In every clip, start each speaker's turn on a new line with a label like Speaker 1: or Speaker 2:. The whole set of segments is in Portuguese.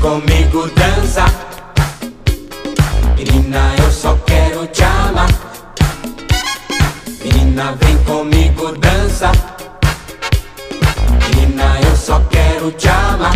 Speaker 1: comigo dança. Menina, eu só quero te amar. Menina, vem comigo dança. Menina, eu só quero te amar.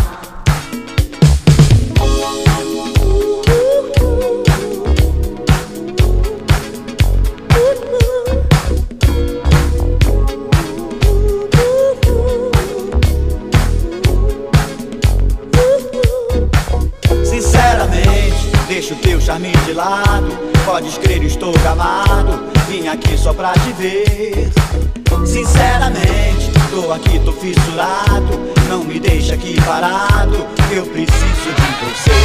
Speaker 2: Sinceramente, deixa o teu charme de lado. Podes crer, estou gamado. Vim aqui só pra te ver. Sinceramente, tô aqui, tô fissurado. Não me deixa aqui parado. Eu preciso de você.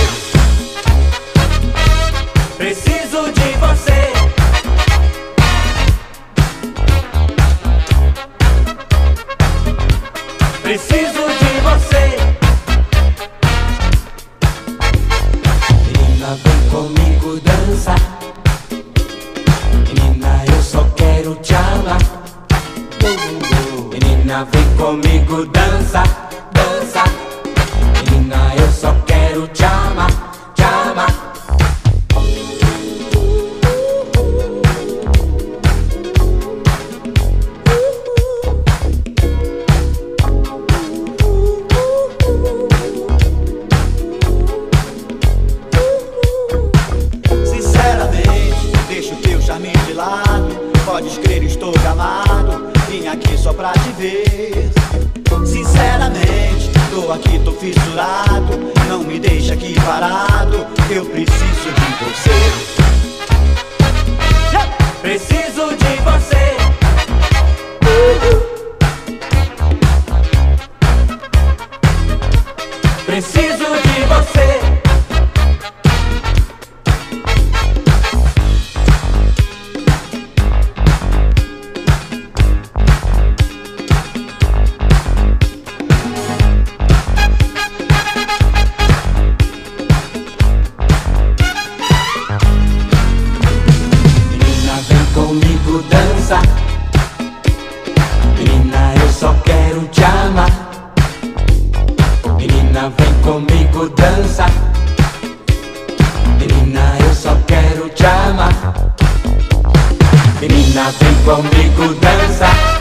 Speaker 1: Preciso de você. Preciso de você. Menina, vem comigo dança. Menina, eu só quero te amar. Menina, vem comigo dança, dança. Menina, eu só quero te amar, te amar.
Speaker 2: Deixa o teu charme de lado. Podes crer, estou gamado. Vim aqui só pra te ver. Sinceramente, tô aqui, tô fissurado. Não me deixa aqui parado. Eu preciso de você.
Speaker 1: Preciso de você. Preciso de você. Comigo dança. Menina, eu só quero te amar. Menina, vem comigo dança. Menina, eu só quero te amar. Menina, vem comigo dança.